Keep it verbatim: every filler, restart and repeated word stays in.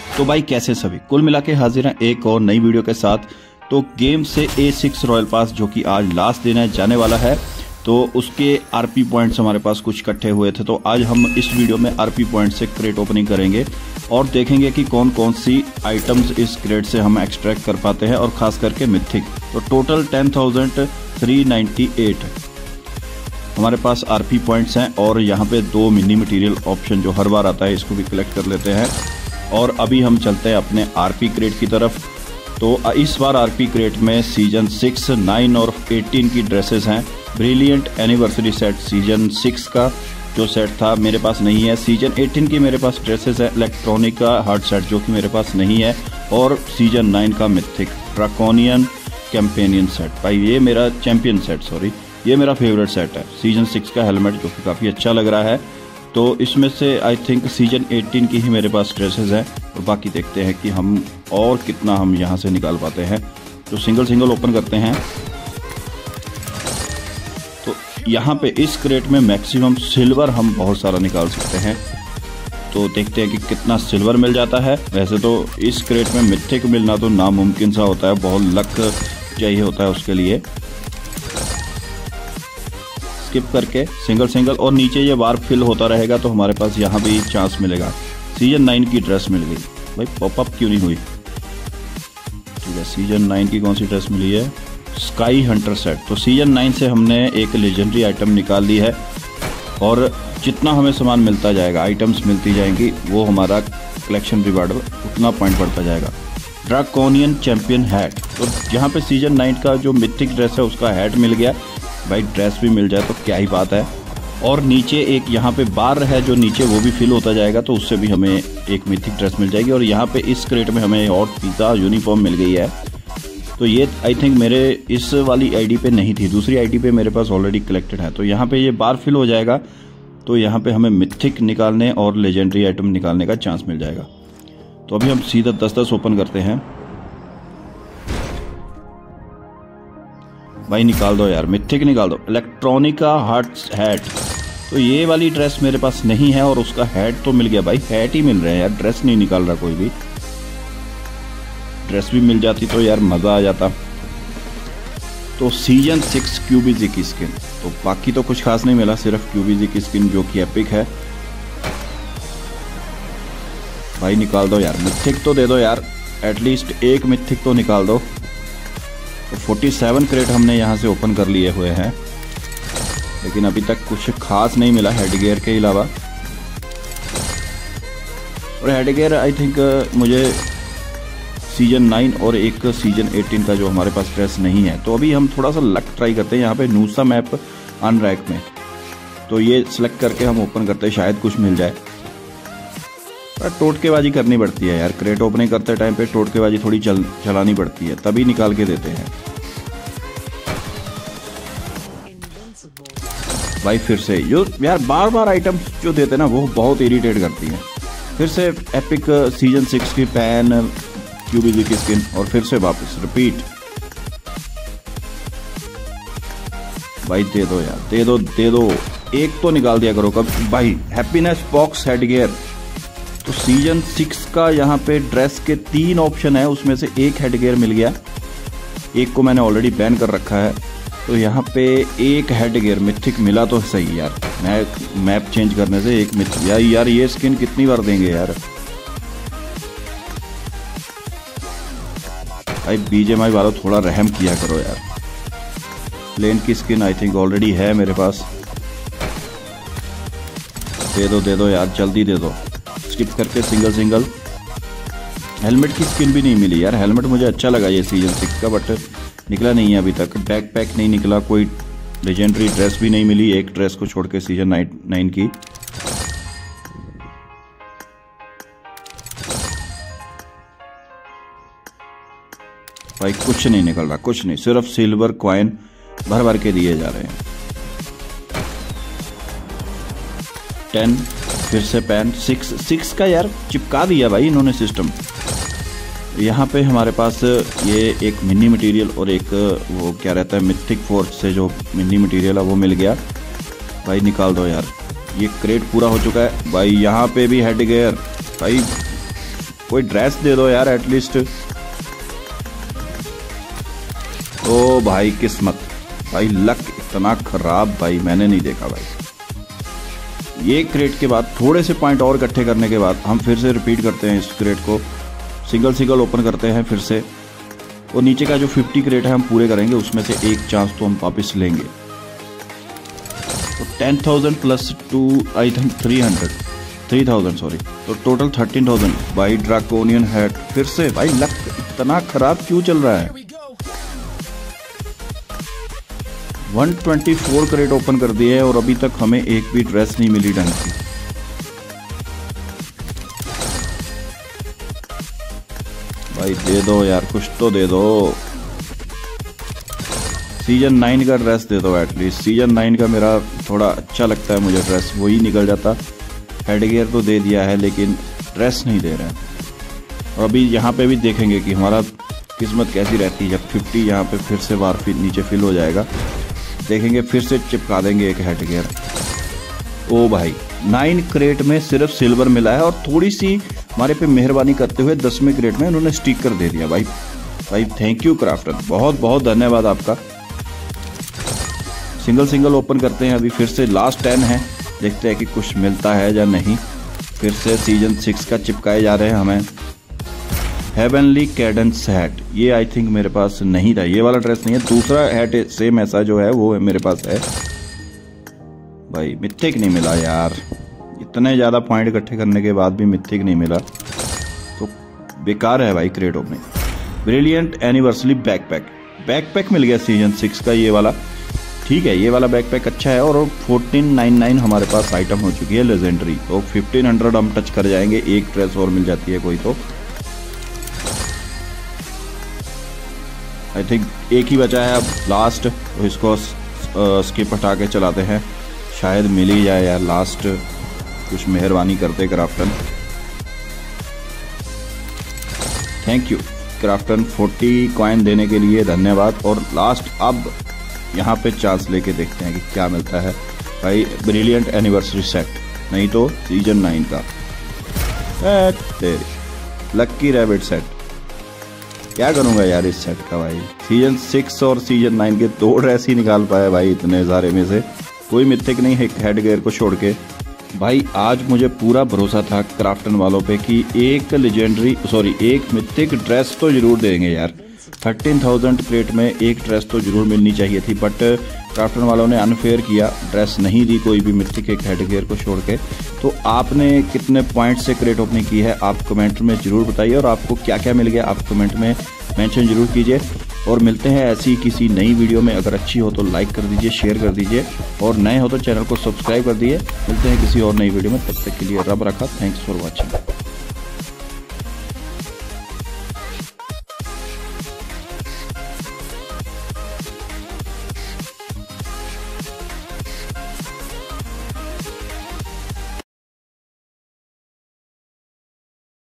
तो भाई कैसे सभी, कुल मिला के हाजिर हैं एक और नई वीडियो के साथ। तो गेम से ए सिक्स रॉयल पास जो कि आज लास्ट दिन है जाने वाला है, तो उसके आरपी पॉइंट्स हमारे पास कुछ इकट्ठे हुए थे। तो आज हम इस वीडियो में आरपी पॉइंट से क्रेट ओपनिंग करेंगे और देखेंगे कि कौन कौन सी आइटम्स इस क्रेट से हम एक्सट्रैक्ट कर पाते हैं, और खास करके मिथिक। तो total ten thousand three ninety eight हमारे पास आरपी पॉइंट्स हैं, और यहाँ पे दो मिनी मटेरियल ऑप्शन जो हर बार आता है इसको भी कलेक्ट कर लेते हैं। और अभी हम चलते हैं अपने आरपी क्रेट की तरफ। तो इस बार आरपी क्रेट में सीजन सिक्स, नाइन और एटीन की ड्रेसेस हैं। Brilliant anniversary set season six का जो सेट था मेरे पास नहीं है। सीजन एटीन की मेरे पास ड्रेसेस है। इलेक्ट्रॉनिक का हार्ड सेट जो कि मेरे पास नहीं है, और सीजन नाइन का मिथिक ड्रैकोनियन कैंपेनियन सेट। भाई ये मेरा चैंपियन सेट, सॉरी ये मेरा फेवरेट सेट है। सीजन सिक्स का हेलमेट जो कि काफ़ी अच्छा लग रहा है। तो इसमें से आई थिंक सीजन एटीन की ही मेरे पास ड्रेसेस हैं, और बाकी देखते हैं कि हम और कितना हम यहाँ से निकाल पाते हैं। तो सिंगल सिंगल ओपन करते हैं। तो यहाँ पे इस क्रेट में मैक्सिमम सिल्वर हम बहुत सारा निकाल सकते हैं। तो देखते हैं कि कितना सिल्वर मिल जाता है। वैसे तो इस क्रेट में मिथिक मिलना तो नामुमकिन सा होता है, बहुत लक चाहिए होता है उसके लिए। स्किप करके सिंगल सिंगल, और नीचे ये बार फिल होता रहेगा तो हमारे पास यहाँ भी चांस मिलेगा। सीजन नाइन की ड्रेस मिल गई। भाई पॉपअप क्यों नहीं हुई? ठीक है, सीजन नाइन की कौन सी ड्रेस मिली है? Sky hunter set. तो सीजन नाइन से हमने एक लेजेंडरी आइटम निकाल ली है, और जितना हमें सामान मिलता जाएगा, आइटम्स मिलती जाएंगी, वो हमारा कलेक्शन रिवार्ड उतना पॉइंट बढ़ता जाएगा। Draconian champion hat. तो यहाँ पे सीजन नाइन का जो मिथिक ड्रेस है उसका हैट मिल गया। भाई ड्रेस भी मिल जाए तो क्या ही बात है। और नीचे एक यहाँ पे बार है जो नीचे वो भी फिल होता जाएगा, तो उससे भी हमें एक मिथिक ड्रेस मिल जाएगी। और यहाँ पे इस क्रेट में हमें हॉट पिज़्ज़ा यूनिफॉर्म मिल गई है। तो ये आई थिंक मेरे इस वाली आईडी पे नहीं थी, दूसरी आईडी पे मेरे पास ऑलरेडी कलेक्टेड है। तो यहाँ पे ये बार फिल हो जाएगा, तो यहाँ पे हमें मिथिक निकालने और लेजेंडरी आइटम निकालने का चांस मिल जाएगा। तो अभी हम सीधा दस दस ओपन करते हैं। भाई निकाल दो यार, मिथिक निकाल दो। Electronica heart hat. तो ये वाली ड्रेस मेरे पास नहीं है, और उसका हैट तो मिल गया। भाई हैट ही मिल रहे हैं यार, ड्रेस नहीं निकाल रहा कोई भी। ड्रेस भी मिल जाती तो यार मज़ा आ जाता। तो सीजन सिक्स क्यूबीजी की स्किन। तो बाकी तो कुछ खास नहीं मिला, सिर्फ क्यूबीजी की स्किन जो कि एपिक है। भाई निकाल दो यार, मिथिक तो दे दो यार, एटलीस्ट एक मिथिक तो निकाल दो। तो सैंतालीस क्रेट हमने यहाँ से ओपन कर लिए हुए हैं, लेकिन अभी तक कुछ खास नहीं मिला हेडगियर के अलावा। और हेडगियर आई थिंक मुझे सीजन नाइन और एक सीजन एटीन का जो हमारे पास ड्रेस नहीं है। तो अभी हम थोड़ा सा लक ट्राई करते हैं यहाँ पे नूसा मैप अनरैक में। तो ये सिलेक्ट करके हम ओपन करते हैं, शायद कुछ मिल जाए। पर टोटकेबाजी करनी पड़ती है यार, क्रेट ओपनिंग करते टाइम पे टोटकेबाजी थोड़ी चल चलानी पड़ती है, तभी निकाल के देते हैं। भाई फिर से यो यार, बार बार आइटम जो देते हैं ना वो बहुत इरिटेट करती है। फिर से एपिक सीजन सिक्स की पैन, क्यूबीजी की स्किन, और फिर से वापस रिपीट। भाई दे दो यार, दे दो दे दो, एक तो निकाल दिया करो कब। भाई हैप्पीनेस बॉक्स हेडगियर। तो सीजन सिक्स का यहाँ पे ड्रेस के तीन ऑप्शन है, उसमें से एक हेडगियर मिल गया, एक को मैंने ऑलरेडी बैन कर रखा है। तो यहाँ पे एक हेडगियर मिथिक मिला तो सही यार। मैं मैप चेंज करने से एक मिथिक यार, यार ये स्किन कितनी बार देंगे यार। भाई बीजेएमआई वालों थोड़ा रहम किया करो यार। प्लेन की स्किन आई थिंक ऑलरेडी है मेरे पास। दे दो दे दो यार, जल्दी दे दो। स्किप करके सिंगल सिंगल। हेलमेट की स्किन भी नहीं मिली यार। हेलमेट मुझे अच्छा लगा ये सीजन सिक्स का, बट निकला नहीं है अभी तक। बैक पैक नहीं निकला, कोई लेजेंडरी ड्रेस भी नहीं मिली, एक ड्रेस को छोड़ के सीजन नाइन की। भाई कुछ नहीं निकल रहा, कुछ नहीं, सिर्फ सिल्वर कॉइन भर भर के दिए जा रहे हैं। टेन, फिर से पैन, सिक्स सिक्स का यार चिपका दिया भाई इन्होंने सिस्टम। यहाँ पे हमारे पास ये एक मिनी मटेरियल और एक वो क्या रहता है मिथिक फोर्स से जो मिनी मटेरियल है वो मिल गया। भाई निकाल दो यार, ये क्रेट पूरा हो चुका है भाई। यहाँ पे भी हेड गियर भाई, कोई ड्रेस दे दो यार एटलीस्ट। ओ भाई किस्मत, भाई लक इतना खराब भाई मैंने नहीं देखा भाई। ये क्रेट के बाद थोड़े से पॉइंट और इकट्ठे करने के बाद हम फिर से रिपीट करते हैं इस क्रेट को, सिंगल सिंगल ओपन करते हैं फिर से, और नीचे का जो फिफ्टी क्रेट है हम पूरे करेंगे, उसमें से एक चांस तो हम वापस लेंगे। तो ten thousand plus two I think three hundred three thousand sorry, तो टोटल थर्टीन थाउजेंड भाई। ड्रैकोनियन हेड फिर से भाई, लक इतना खराब क्यों चल रहा है। One twenty four crate open कर दिए हैं और अभी तक हमें एक भी ड्रेस नहीं मिली ढंग की। भाई दे दो यार, कुछ तो दे दो। सीजन नाइन का ड्रेस दे दो एटलीस्ट। सीजन नाइन का मेरा थोड़ा अच्छा लगता है मुझे ड्रेस, वही निकल जाता। हेड गियर तो दे दिया है लेकिन ड्रेस नहीं दे रहा है। और अभी यहाँ पे भी देखेंगे कि हमारा किस्मत कैसी रहती है। जब फिफ्टी यहाँ पे फिर से बार फिर नीचे फिल हो जाएगा, देखेंगे फिर से चिपका देंगे एक हेड गियर। ओ भाई नाइन क्रेट में सिर्फ सिल्वर मिला है और थोड़ी सी हमारे पे मेहरबानी करते हुए दसवें क्रेट में उन्होंने स्टिकर दे दिया भाई। भाई थैंक यू क्राफ्टन, बहुत बहुत धन्यवाद आपका। सिंगल सिंगल ओपन करते हैं अभी फिर से, लास्ट टेन है, देखते हैं कि कुछ मिलता है या नहीं। फिर से सीजन सिक्स का चिपकाए जा रहे हैं हमें। हेवनली कैडेंस हैट, ये आई थिंक मेरे पास नहीं था, ये वाला ड्रेस नहीं है, दूसरा हैट सेम ऐसा जो है वो मेरे पास है। भाई मिथिक नहीं मिला यार, इतने ज़्यादा पॉइंट इकट्ठे करने के बाद भी मिथिक नहीं मिला तो बेकार है भाई crate opening. Brilliant anniversary backpack, backpack मिल गया सीजन सिक्स का ये वाला, ठीक है, ये वाला बैकपैक अच्छा है। और फोर्टीन नाइन नाइन हमारे पास आइटम हो चुकी है लेजेंडरी, तो फिफ्टीन हंड्रेड हम टच कर जाएंगे, एक ड्रेस और मिल जाती है कोई तो। आई थिंक एक ही बचा है अब लास्ट, तो इसको स्किप हटा के चलाते हैं, शायद मिल ही जाए यार लास्ट। कुछ मेहरबानी करते Krafton, thank you Krafton, forty coin देने के लिए धन्यवाद। और लास्ट अब यहाँ पे चांस लेके देखते हैं कि क्या मिलता है भाई। ब्रिलियंट एनिवर्सरी सेट, नहीं तो सीजन नाइन का तेरी लक्की रैबिट सेट। क्या करूँगा यार इस सेट का भाई। सीजन सिक्स और सीजन नाइन के दो ड्रेस ही निकाल पाए भाई, इतने सारे में से कोई मिथिक नहीं है हेड गियर को छोड़ के। भाई आज मुझे पूरा भरोसा था क्राफ्टन वालों पे कि एक लेजेंडरी सॉरी एक मिथिक ड्रेस तो जरूर देंगे यार। थर्टीन थाउजेंड क्रेट में एक ड्रेस तो जरूर मिलनी चाहिए थी, बट क्राफ्टन वालों ने अनफेयर किया, ड्रेस नहीं दी कोई भी मिथिक एक हेड गियर को छोड़ के। तो आपने कितने पॉइंट से क्रेट ओपनिंग की है आप कमेंट में जरूर बताइए, और आपको क्या क्या मिल गया आप कमेंट में मेंशन जरूर कीजिए। और मिलते हैं ऐसी किसी नई वीडियो में, अगर अच्छी हो तो लाइक कर दीजिए, शेयर कर दीजिए, और नए हो तो चैनल को सब्सक्राइब कर दीजिए। मिलते हैं किसी और नई वीडियो में, तब तक के लिए रब रखा, थैंक्स फॉर वॉचिंग।